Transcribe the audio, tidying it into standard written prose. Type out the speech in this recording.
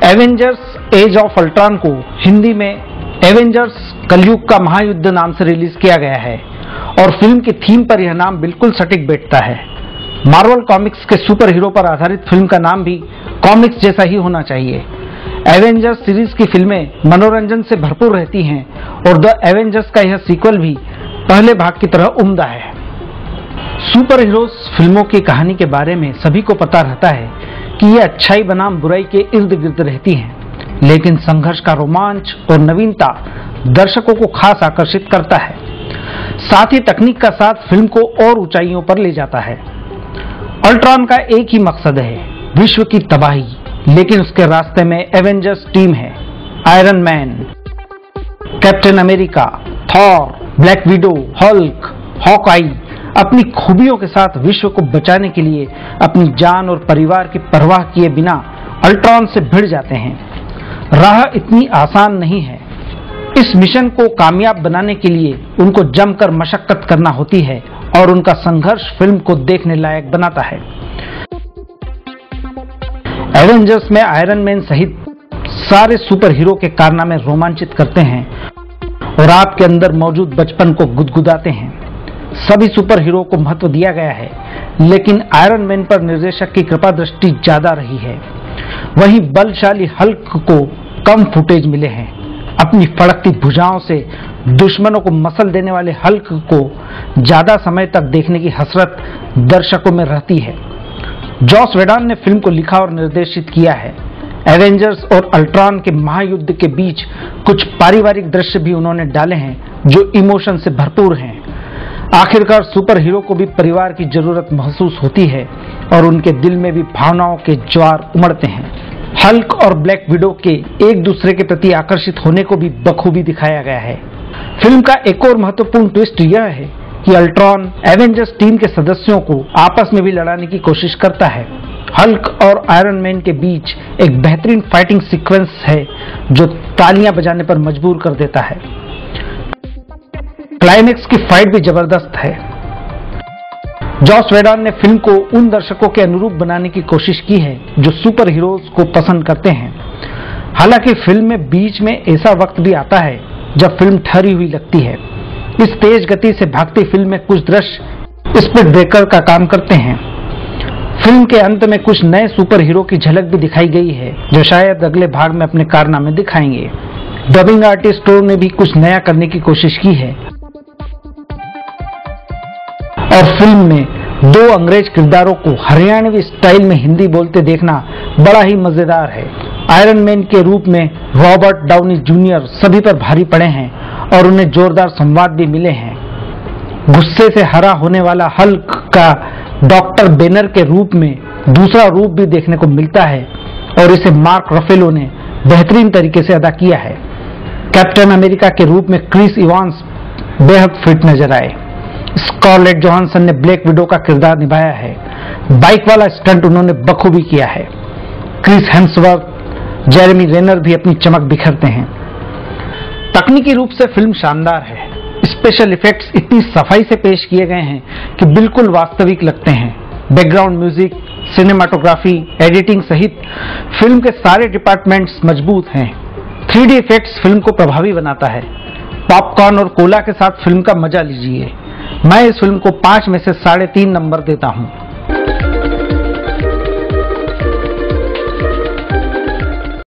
Avengers as of Ultron को हिंदी में Avengers कलयुग का महायुद्ध नाम से रिलीज किया गया है और फिल्म की थीम पर यह नाम बिल्कुल सटीक बैठता है। मार्वल कॉमिक्स के सुपर हीरो पर आधारित फिल्म का नाम भी कॉमिक्स जैसा ही होना चाहिए। एवेंजर्स सीरीज की फिल्में मनोरंजन से भरपूर रहती हैं और द एवेंजर्स का यह सीक्वल भी पहले भाग की तरह उम्दा है। सुपर हीरोज फिल्मों की कहानी के बारे में सभी को पता रहता है कि ये अच्छाई बनाम बुराई के इर्द गिर्द रहती हैं, लेकिन संघर्ष का रोमांच और नवीनता दर्शकों को खास आकर्षित करता है। साथ ही तकनीक का साथ फिल्म को और ऊंचाइयों पर ले जाता है। अल्ट्रॉन का एक ही मकसद है, विश्व की तबाही, लेकिन उसके रास्ते में एवेंजर्स टीम है। Iron Man, Captain America, Thor, Black Widow, Hulk, Hawkeye अपनी खूबियों के साथ विश्व को बचाने के लिए अपनी जान और परिवार की परवाह किए बिना अल्ट्रॉन से भिड़ जाते हैं। राह इतनी आसान नहीं है। इस मिशन को कामयाब बनाने के लिए उनको जमकर मशक्कत करना होती है और उनका संघर्ष फिल्म को देखने लायक बनाता है। एवेंजर्स में आयरन मैन सहित सारे सुपर हीरो के कारनामे रोमांचित करते हैं और आपके अंदर मौजूद बचपन को गुदगुदाते हैं। सभी सुपर हीरो को महत्व दिया गया है, लेकिन आयरन मैन पर निर्देशक की कृपा दृष्टि ज्यादा रही है। वहीं बलशाली हल्क को कम फुटेज मिले हैं। अपनी फड़कती भुजाओं से दुश्मनों को मसल देने वाले हल्क को ज्यादा समय तक देखने की हसरत दर्शकों में रहती है। जॉस वेडॉन ने फिल्म को लिखा और निर्देशित किया है। एवेंजर्स और अल्ट्रॉन के महायुद्ध के बीच कुछ पारिवारिक दृश्य भी उन्होंने डाले हैं जो इमोशन से भरपूर हैं। आखिरकार सुपर हीरो को भी परिवार की जरूरत महसूस होती है और उनके दिल में भी भावनाओं के ज्वार उमड़ते हैं। हल्क और ब्लैक विडो के एक दूसरे के प्रति आकर्षित होने को भी बखूबी दिखाया गया है। फिल्म का एक और महत्वपूर्ण ट्विस्ट यह है कि अल्ट्रॉन एवेंजर्स टीम के सदस्यों को आपस में भी लड़ाने की कोशिश करता है। हल्क और आयरन मैन के बीच एक बेहतरीन फाइटिंग सीक्वेंस है जो तालियां बजाने पर मजबूर कर देता है। क्लाइमेक्स की फाइट भी जबरदस्त है। जॉस वेडॉन ने फिल्म को उन दर्शकों के अनुरूप बनाने की कोशिश की है जो सुपर हीरोज को पसंद करते हैं। हालांकि फिल्म में बीच में ऐसा वक्त भी आता है जब फिल्म ठहरी हुई लगती है। इस तेज गति से भागती फिल्म में कुछ दृश्य स्पीड ब्रेकर का काम करते हैं। फिल्म के अंत में कुछ नए सुपर हीरो की झलक भी दिखाई गई है जो शायद अगले भाग में अपने कारनामे दिखाएंगे। डबिंग आर्टिस्टों ने भी कुछ नया करने की कोशिश की है और फिल्म में दो अंग्रेज किरदारों को हरियाणवी स्टाइल में हिंदी बोलते देखना बड़ा ही मजेदार है। आयरन मैन के रूप में रॉबर्ट डाउनी जूनियर सभी पर भारी पड़े हैं और उन्हें जोरदार संवाद भी मिले हैं। गुस्से से हरा होने वाला हल्क का डॉक्टर बेनर के रूप में दूसरा रूप भी देखने को मिलता है और इसे मार्क रफेलो ने बेहतरीन तरीके से अदा किया है। कैप्टन अमेरिका के रूप में क्रिस इवांस बेहद फिट नजर आए। स्कारलेट जोहानसन ने ब्लैक विडो का किरदार निभाया है। बाइक वाला स्टंट उन्होंने बखूबी किया है। क्रिस हेम्सवर्थ, जेरेमी रेनर भी अपनी चमक बिखरते हैं। तकनीकी रूप से फिल्म शानदार है। स्पेशल इफेक्ट्स इतनी सफाई से पेश किए गए हैं कि बिल्कुल वास्तविक लगते हैं। बैकग्राउंड म्यूजिक, सिनेमाटोग्राफी, एडिटिंग सहित फिल्म के सारे डिपार्टमेंट्स मजबूत हैं। 3D इफेक्ट्स फिल्म को प्रभावी बनाता है। पॉपकॉर्न और कोला के साथ फिल्म का मजा लीजिए। मैं इस फिल्म को 5 में से 3.5 नंबर देता हूं।